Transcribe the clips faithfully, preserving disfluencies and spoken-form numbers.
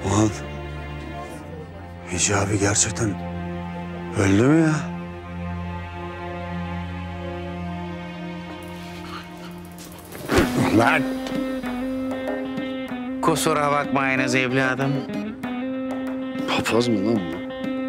Ulan Hicabi gerçekten öldü mü ya? Lan! Kusura bakmayınız evladım. Papaz mı lan bu?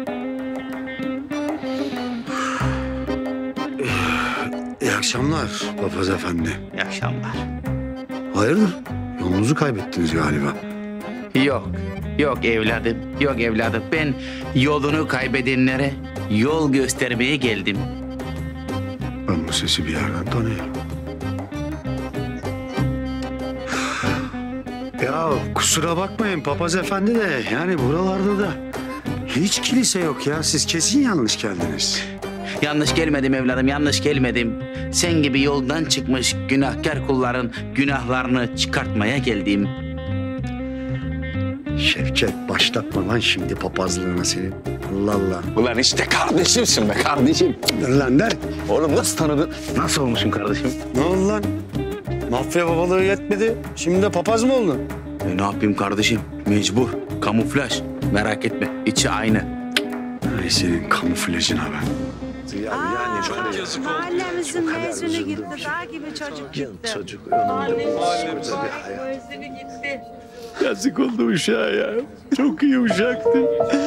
İyi akşamlar papaz efendi. İyi akşamlar. Hayırdır? Yolunuzu kaybettiniz galiba. Yok, yok evladım, yok evladım. Ben yolunu kaybedenlere yol göstermeye geldim. Ben bu sesi bir yerden tanıyorum. Ya kusura bakmayın papaz efendi de yani buralarda da hiç kilise yok ya. Siz kesin yanlış geldiniz. Yanlış gelmedim evladım, yanlış gelmedim. Sen gibi yoldan çıkmış günahkar kulların günahlarını çıkartmaya geldim. Şevket başlatma lan şimdi papazlığına senin. Allah Allah. Ulan işte kardeşimsin be kardeşim. Dur lan der. Oğlum nasıl tanıdın? Nasıl olmuşum kardeşim? Ne oldu lan? Mafya babalığı yetmedi. Şimdi de papaz mı oldun? E, ne yapayım kardeşim? Mecbur. Kamuflaj. Merak etme. İçi aynı. Ay senin kamuflajına ben. Yani çok yazık oldu. Mahallemizin mezunu gitti, dağ gibi çocuk gitti. Çocuk önünde Mahallemiz mezunu gitti. yazık oldu uşağa ya. Çok iyi uşaktı.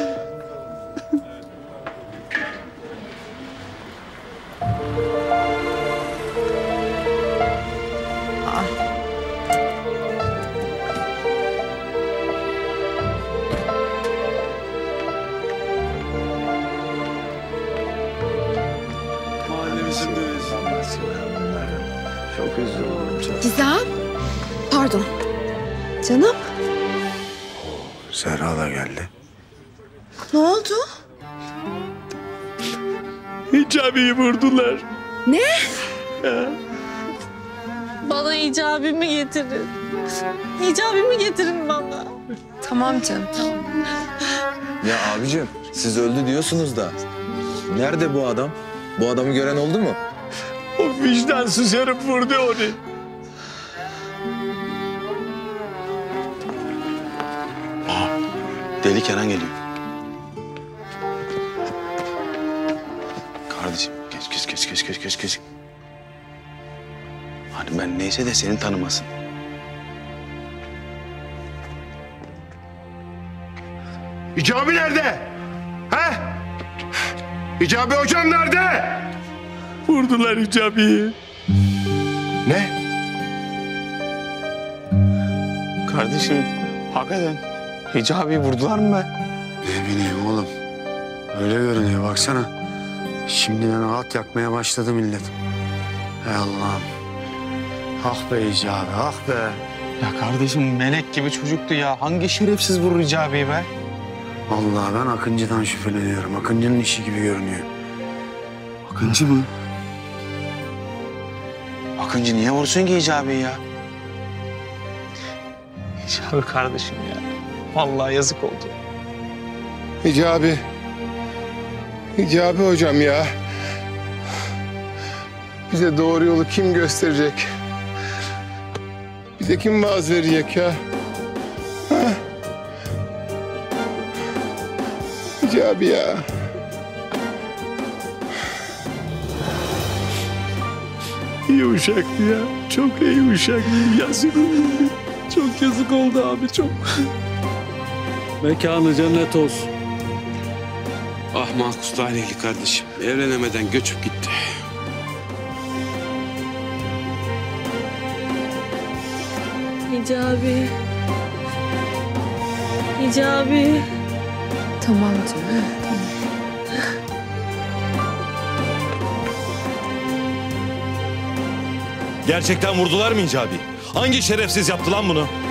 Mahallemizin çok üzüldüm. Gizem. Pardon. Canım. Serra da geldi. Ne oldu? Hicabi'yi vurdular. Ne? Bana icabimi getirin. İcabimi getirin bana. Tamam canım. Ya abicim siz öldü diyorsunuz da. Nerede bu adam? Bu adamı gören oldu mu? O vicdansız herif vurdu onu. Deli Kenan geliyor. Kardeşim geç geç geç geç geç geç geç. Hani ben neyse de seni tanımasın. Hicabi nerede? He? Hicabi hocam nerede? Vurdular Hicabi'yi. Ne? Kardeşim hakikaten Hicabi'yi vurdular mı be? Ne bileyim oğlum. Öyle görünüyor baksana. Şimdiden rahat yakmaya başladı millet. Ey Allah'ım. Ah be Hicabi, ah be. Ya kardeşim melek gibi çocuktu ya. Hangi şerefsiz vurur Hicabi'yi be? Vallahi ben Akıncı'dan şüpheleniyorum. Akıncı'nın işi gibi görünüyor. Akıncı mı? Akıncı niye vursun ki Hicabi'yi ya? Hicabi kardeşim ya. Vallahi yazık oldu. Hicabi. Hicabi hocam ya. Bize doğru yolu kim gösterecek? Bize kim vaaz verecek ya? Ha? Hicabi ya. İyi uşaktı ya. Çok iyi uşaktı. Yazık oldu. Çok yazık oldu abi çok. Mekanı cennet olsun. Ah mahkus talihli kardeşim. Evlenemeden göçüp gitti. İcabi. İcabi. Tamam canım. Tamam. Gerçekten vurdular mı Hicabi? Hangi şerefsiz yaptı lan bunu?